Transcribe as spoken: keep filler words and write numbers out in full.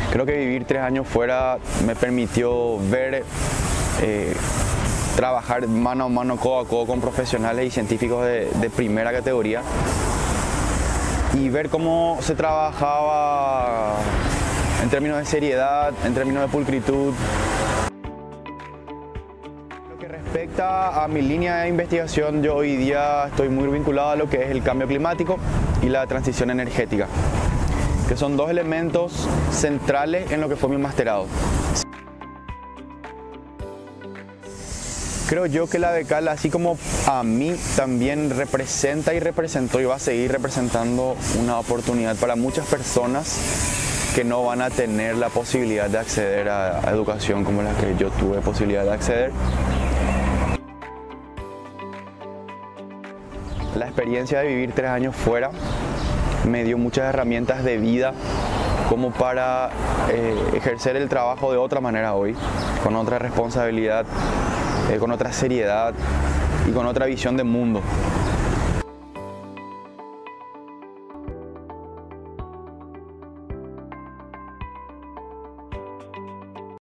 Creo que vivir tres años fuera me permitió ver, eh, trabajar mano a mano, codo a codo con profesionales y científicos de, de primera categoría y ver cómo se trabajaba en términos de seriedad, en términos de pulcritud. Lo que respecta a mi línea de investigación, yo hoy día estoy muy vinculado a lo que es el cambio climático y la transición energética, que son dos elementos centrales en lo que fue mi masterado. Creo yo que la Becal, así como a mí, también representa y representó y va a seguir representando una oportunidad para muchas personas que no van a tener la posibilidad de acceder a, a educación como la que yo tuve posibilidad de acceder. La experiencia de vivir tres años fuera me dio muchas herramientas de vida como para eh, ejercer el trabajo de otra manera hoy, con otra responsabilidad, eh, con otra seriedad y con otra visión de mundo.